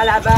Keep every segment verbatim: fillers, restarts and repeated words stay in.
mbalaba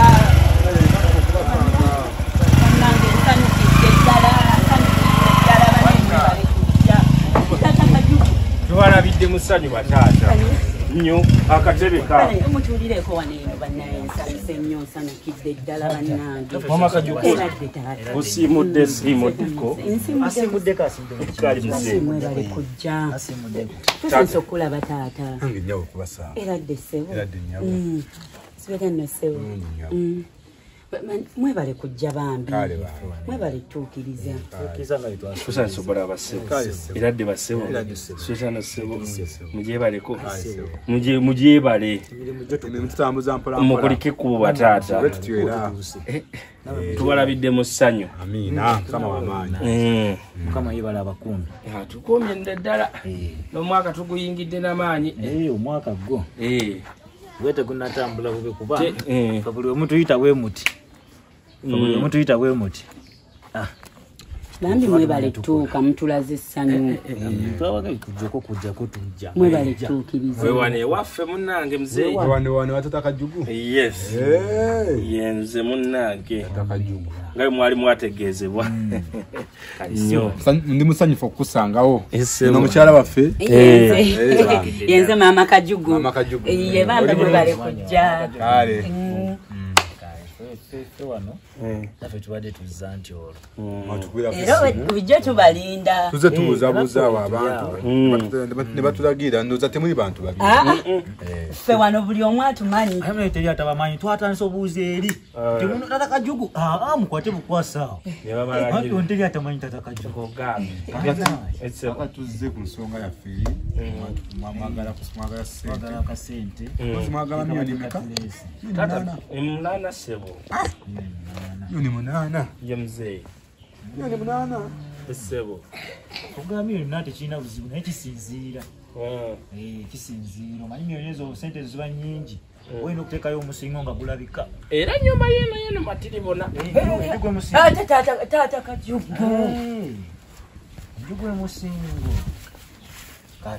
nange nsanyukidde ddala nsanyukidde ddala banene balekujja Taata Kajugu twalabidde musanyu bataata nnyo akatebe ka mutuulireko waneeno bannaye nsanyuse nnyo nsanyukidde ddala bannange Mama Kajugu eradde taata osiimudde siimuddeko nsimuddeko kali muze mwebale kujja tusinza okulaba taata eradde ssebo sibega nno ssebo mwebale kujja bambi mwebale tuukiriza tusanze okulaba bassebo eradde bassebo susana ssebo mugyebaleko mugyebale mukulike kubo bataata tubalabidde mu ssanyu mukama yebala abakumbi tukumye ddala n'omwaka tuguyingidde n'amaanyi omwaka gwo wete gunatambula bubi kuba Eh. buli omuntu tuyita bwe muti buli omuntu tuyita bwe muti bambi mwebale tuuka mutulaze essanyu twabaga kujjako kujjako tujja mwebale tuukiriza wewane waffe munnange muzeeyi wane wane wa Taata Kajugu yes yenze munnange Taata Kajugu nga mwali mwategeezebwa nnyo ndi musanyufu okukusangawo Ese n'omukyala waffe yenze Maama Kajugu Maama Kajugu ye bambi mwebale kujja kale wano naffe tubadde tuzza nti olwo era bujjo tubalinda tuze tubuuzabuuzaawo abantu ne batulagira ndowooza temuli bantu babi ffe wano buli omu atumanyi ame teri atabamanyi twatandisa obuuza eri timuno Taata Kajugu aa mukwate bukwasaawo teri atamanyi Taata Kajugu aka tuzze ku nsonga yaffe mwagala twagala akasente mwagala miliyoni meka munaana ssebo miliyoni munaana ye muzeeyi miliyoni munaana essebo ogamba miliyoni munaana tekirina buzibu naye kisinziira kisinziira omanyi miliyoni ezo sente ziba nnyingi olina okuteekayo omusingo nga gulabika era ennyumba yeeno yeeno matiribona ate Taata Kajugu njugwe musingo kale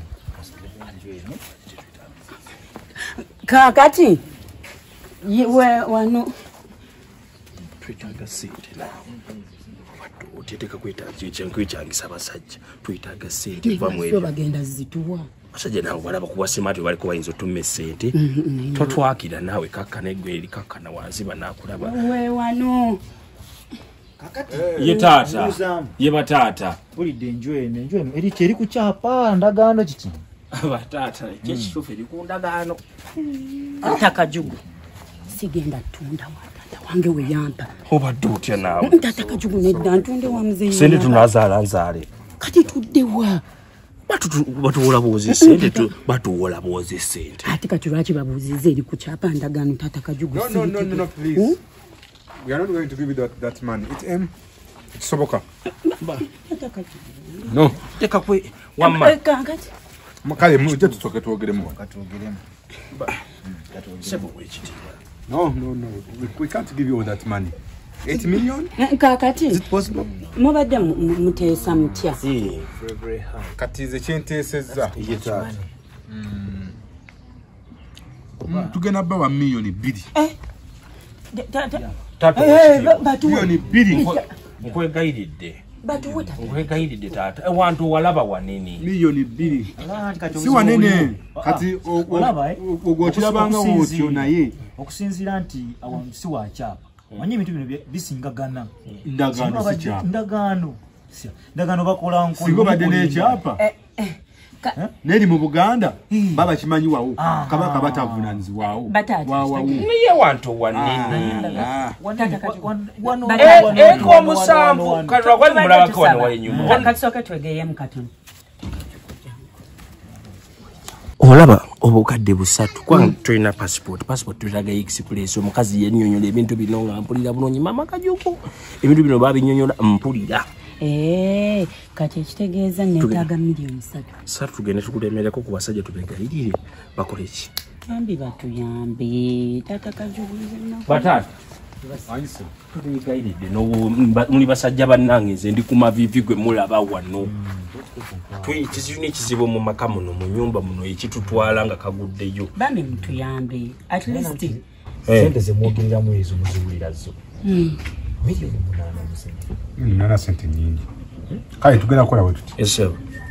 kakati we wano twetaaga sente nawe oteeteka kwetangisa abasajja twetaaga sente vamwe bagenda zituwa basajja nawe balaba kuba simaati baliko bayinza otumma esente totwakira naawe kakkana eggwe eri kakkana wansi banaakulaba we wano ye taata ye bataata bulidde enju eno enju eno eri teri ku kyapa ndagaano kiki bataata kyekituufu eri ku ndagaano Taata Kajugu sigenda tunda wa taata wange weyampa obadde otya naawe Taata Kajugu nedda ntunde wa muzeeyi sente tunazaala nzaale kati tuddewa batuwola boozi sente batuwola boozi sente ate kati lwaki babuuziza eri ku kyapa ndagaano Taata Kajugu no no no no please we are not going to give you that, that money it's um it's soboka Taata Kajugu no teka kwe wamma kakati kale mujje tusoke twogeremu katwogeremu sebo wekitiibwa no no no we, we can't give you all that money eight million kakati is it possible mubadde muteesa mutya kati ze kyenteesezza tugenda bba wa miliyoni bbiri miliyoni bbiri nkwegayiridde nkwegayiridde taata ewantu walaba wanene miliyoni bbiri si wanene kati ogwokirabanga wootyo naye okusinziira nti awantu si wakyapa manyi ebintu bino bisingagana ndagaano si kyapa ndagaano ndagaano bakola singa obadde n'ekyapa neri mu Buganda baba kimanyiwawo kabaka batavunanyizibwawo naye wantu wanene eko omusanvu kalwa kwali mulabako wano w'enyumba katisooke twegeeyemu katono olaba obukadde busatu kwa tulina passport passport tulaga express omukazi yennyonnyola ebintu bino nga mpulira bulungi Maama Kajugu ebintu bino babinnyonnyola mpulira Eh, kati ekitegeeza neetaaga miliyoni ssatu. Satu tugende tukulemereko ku basajja tubegayirire bakole ki? Yambi batuyambe Taata Kajugu nno. Bataata. Ayise. Tubegayirire no muli basajja bannange nze ndi ku mavivi gwe mulaba wano. Tuyi kizini kizibo mu makamu no mu nyumba muno ekitutwala nga kaguddeyo. Bambi mutuyambe. At least sente zemwogerera mwezi muziwulira zo miliyoni munaana musente munaana sente nyingi kale tugenda kukola bwe tuti esebo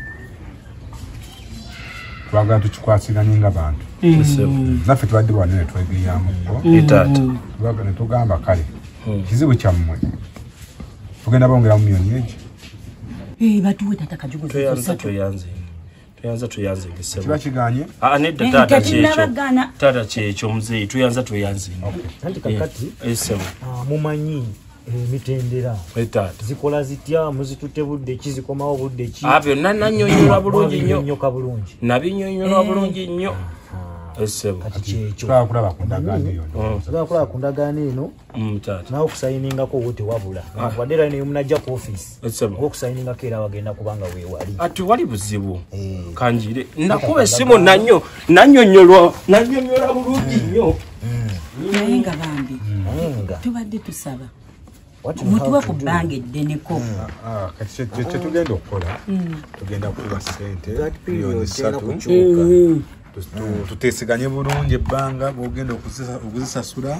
twagala tukikwasiranye ng'abantu naffe tubadde bwanene twegeyamuko etaata ne tugamba kale kizibu kyammwe tugenda bongeramu miliyoni egi batuwe Taata Kajugu toyanza toyanze toyanza toyanze ngesebo kiba kiganye nedda taata kyekyo taata kyekyo muzeeyi toyanza toyanze anti kakati esebo mumanyi emitendera etaata zikola zitya muzitutte budde ki zikomawo budde ki byonna nannyonnyola bulungi nnyo nyoka bulungi nabinnyonnyola bulungi nnyo esebo kati kyekyo twakulaba ku ndagaano eyo twakulaba ku ndagaano eno taata nawe okusayiningako obwo tewabula wadde era neyo munajja ku offisi esebo okusayiningako era wagenda kubanga weewali ati wali buzibu kanjire nakuba essimu nanyo nannyonnyolwa nannyonnyola bulungi nnyo naye nga bambi tubadde tusaba mutuwe ku bbanga eddeneko kati kyetugenda okukola tugenda kuba sente miliyoni ssatu tuteeseganye bulungi ebbanga bwogenda okuzisasula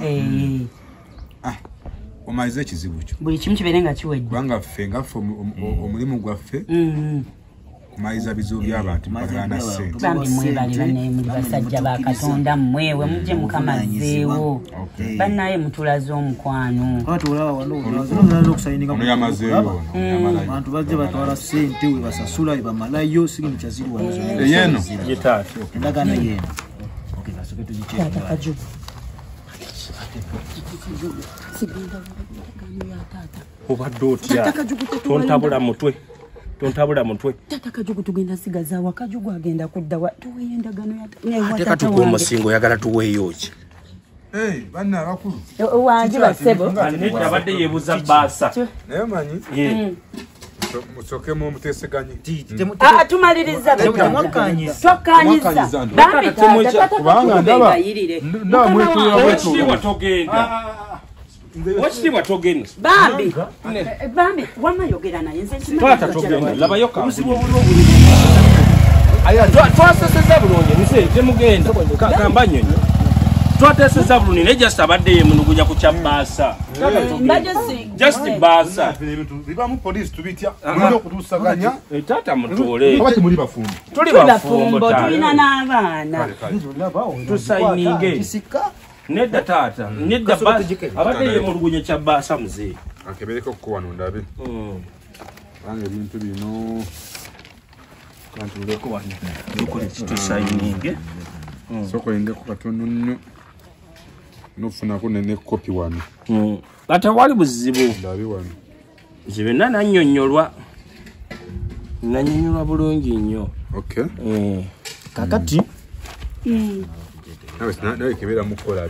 omalize ekizibu kyo buli kimu kibeere nga kiwedde kubanga ffe ngaffe omulimu gwaffe kumaliza bizibu by'abantu bagana sente bambi mwebalira naye muli basajja ba Katonda mmwewe mujje mukamazeewo bannaye mutulaze omukwano ono yamazeeyo abantu bajja batwala sente we basasula we bamalayo sigini kyazirwa eyeno yetaata endagaano yeeno Taata Kajugu obadde otya tontabula mutwe tontabula mutwe Taata Kajugu tugenda sigaza wa Kajugu agenda kudda wa tuweyo endagaano ate katukuwa omusingo oyagala tuweeyo ki banna abakulu wangi basebo nedda abadde yeebuza baasa naye manyi musokemu muteeseganye tumaliriza temwakkanyiza tokkanyiza bambi kubanga ndaba ndaba mwetulira ekitiibwa togenda ekitiibwa togenda bambi bambi wamayogera naye nze twata togenda labayo twaseseza bulungi nze temugenda kamba nyonyo twateseza bulungi naye just abadde yemunugujja ku kya baasa just baasa bibamu poliisi tubitya mulina okutuusaganya taata mutuule abati muli bafumbo tuli bafumbo tulina n'abaana tusayininge nedda taata nedda abadde yemulugunya kya baasa muzee akebereko okuwano ndabe bange ebintu bino kantuleko wano dukole kitusayininge sokolindeko katono nnyo nofunako nene kopi wano ate wali buzibu ndabi wano zibenna nannyonnyolwa nannyonnyolwa bulungi nnyo okay kakati nawe kebeera mukolabe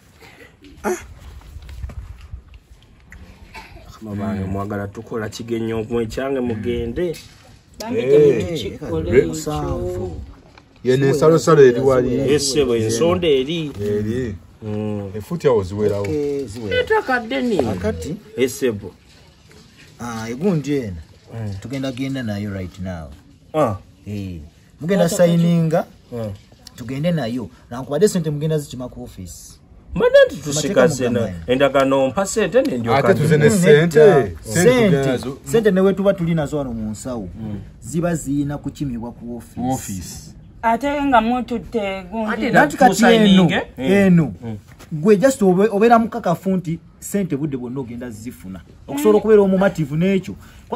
mabange mwagala tukola kigenyo omwekyange mugende yene ensalosalo eri wali esebo ensonda eri eri efuti awo ziwerawo etakadde nini kakati esebo egundi eno tugenda genda nayo right now mugenda sayininga tugende nayo nankubadde sente mugenda zikima ku offisi mane nti tusikazena endagano mpa sente ate tuze ne sente sente newe tuba tuli nazo wano mu nsawo ziba ziyina kukimibwa ku offisi ate nga mututte gundi nati kati eno eno gwe just obeera mukakafu nti sente budde bwonna ogenda zifuna okusobola okubeera omumativu n'ekyo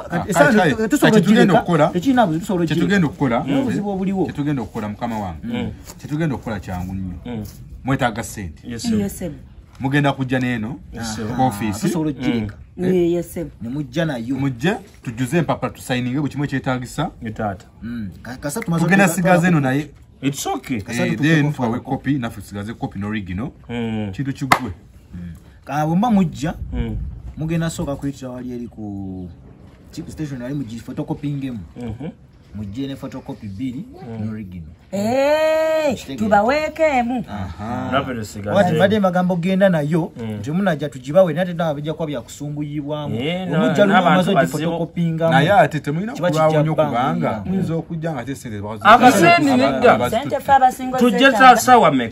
kyetugenda okukola kyetugenda okukola mukama wange kyetugenda okukola kyangu nnyo mwetaaga sente mugenda kujja n'eno ku offisi nemujja nayo mujje tujjuze empapula tusayininge buli kimu ekyetaagisa etaata tugenda sigaza eno naye it's okay then twawe kopi naffe tusigaze kopi n'origino kintu kiggwe bwemba mujja mugenda sooka kuyitira wali eri ku chip station ali mu photocopyingemu mujje ne photocopy bbiri n'origino tubaweekeemu wati mbadde magambo genda nayo temunajja tugibawe nate naba bijja kuba byakusumbuyibwamu omujja lumazo gifotokopingamu naye ate temulina kulwawo nnyo kubanga muyinza okujja nga te sente akasente nedda tujje sawa meka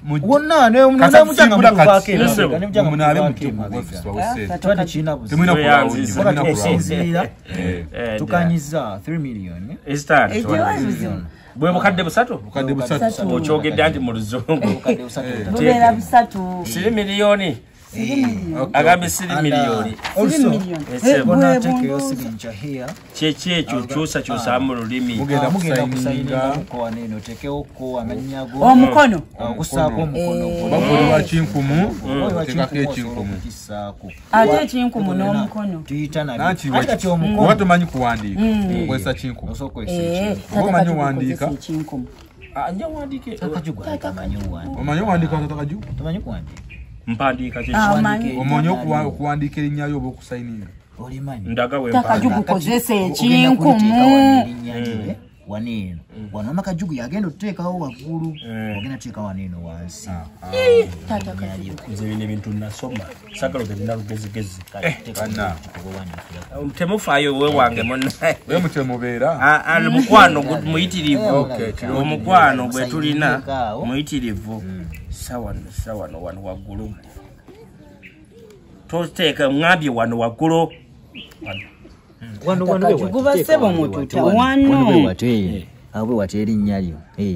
wonna ne munana mujanga mukuvake munabe mutuku office wa wese twali china buzi temuna kulawo temuna kusinzira tukanyiza three million Esther bwe mukadde busatu mukadde busatu ochogedde anti mu luzungu mukadde busatu bubera busatu siri miliyoni agambe siri miliyoni ebona take yo signature here cheche ekyo kyusa kyusa mu lulimi mugenda mugenda kusayinga ko waneno tekeo ko amanyago omukono okusaako omukono bagole wa chinkumu tekako echinkumu ate echinkumu n'omukono tuyita na nanti watu manyi kuwandika kwesa chinkumu osoko eh Wo manyi wandika echinkumu anja wandike Kajugu atamanyi wandika omanyi wandika Taata Kajugu tamanyi kuwandika mpandika kye omanyi okuwandika erinnya lyo obukusayinira olimanyi ndaga we Taata Kajugu kozesa echinkumu waneno wanoma Kajugu yagenda oteekawo waggulu ogenda teeka waneno wansi Taata Kajugu nze bino ebintu nasoma sagala obirina lugezigezi kana temufaayo we wange munnaye we mutemubeera ali mukwano muyitirivu omukwano gwe tulina muyitirivu sawa sawa no wano waggulu toteeka ngambye wano waggulu wano wano gubasebo mututa wano abwe wateri nnyayo eh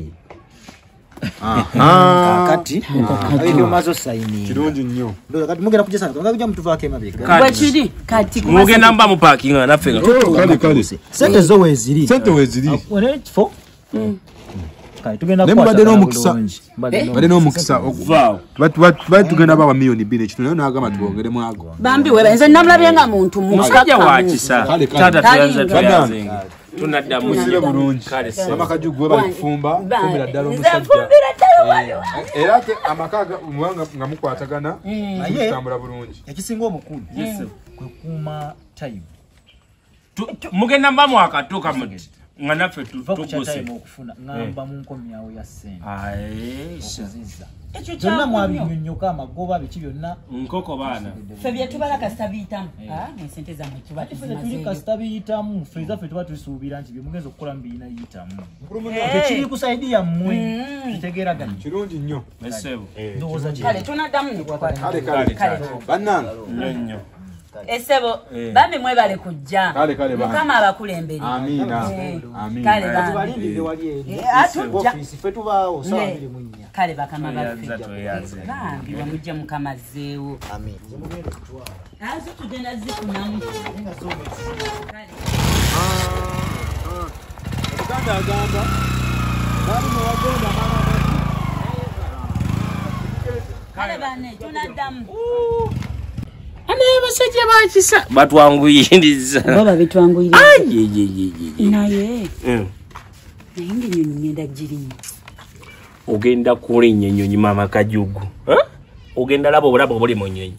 aha kati ndio mazo saini kirungi nnyo ndo kati mugenda kujesa nga kujja mutuvake mabega kwa chiri kati mugenda mba mu parking na fenga kale kale sente zo weziri sente weziri wone fo kai tugenda kwa bade no mukisa bade no mukisa okuva batu batu tugenda ba milioni bbiri kitone na agama tubongere mwago bambi we benze namulabye nga muntu musajja wakisa tata tuyanze tuyanze tunadda muzire bulungi mama Kajugu we bali kufumba kumira ddala omusajja era ke amakaga mwanga nga mukwatagana mutambula bulungi ekisinga omukulu kwe kuma time mugenda mba mwakatuka muti nga naffe tuguse okufuna ngamba mu nkomyawo ya sente aye ekyo kyonna mwabinyonnyoka amagoba biki byonna nkoko baana ffe bye tubala kasita biyitamu esente zammwe tuba tuli kasita biyitamu ffe zaffe tuba tusuubira nti bye mugenza okukola mu biyina yitamu ekiri kusaidi yammwe kitegeeraganya kirungi nnyo ndowooza kale tunaddamu kale kale bannanga nnyo esebo bambi mwebale kujja kale kale mukama abakulembere amina amina kale tubalindire wali eri atujja office fe tubaawo sawa mbiri munya kale bakama baffe bambi bamujja mukama zeewo amin azo tugenda zikunamu kale kanda agamba bali mu wagonda mama kale bane tunaddamu ane basajja bakisa batwanguyiriza baba bitwanguyiriza ajejejeje naye naye ng'ennyonyi ngenda girimu ogenda kulinnya ennyonyi mama Kajugu ogenda laba obulabo buli mu nnyonyi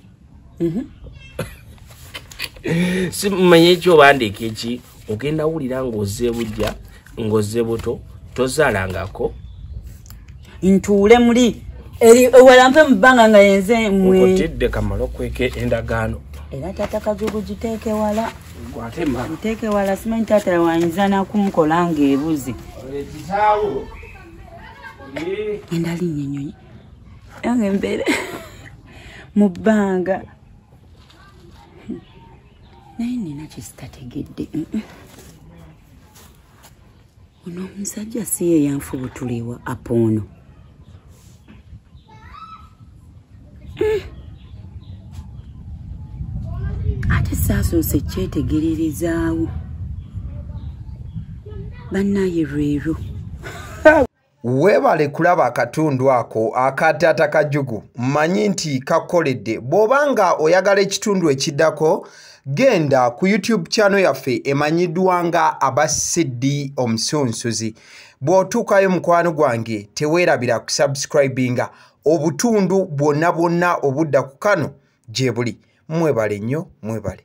simanye ekyo bandeeka eki ogenda wulira ng'ozze bujja ng'ozze buto tozaalangako ntuule muli eri walampe mubanga nga yenze mwe okotedde kamalo kweke endagaano era Taata Kajugu giteeke wala gwatema giteeke wala simanyi taata wayinza nakumukola ng'ebuze ekisaawo enda linnya ennyonyi yange mbeere mu bbanga naye nina kyesitategedde ono omusajja si ye yanfubutuliwa apoono ate saasoose kyetegerereezaawo bannaye lwero weebale kulaba akatundu ako aka Taata Kajugu mmanyi nti kakoledde bw'obanga oyagala ekitundu ekiddako genda ku YouTube channel yaffe emanyiddwa nga aba S Z N two Omusunsuzi bw'otuukayo mukwano gwange teweerabira kusubscribinga obutundu bwonna bwonna obudda ku kano gye buli mwebale nnyo mwebale